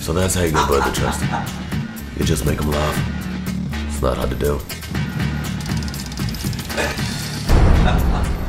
So that's how you get bird to trust. You just make them laugh. It's not hard to do.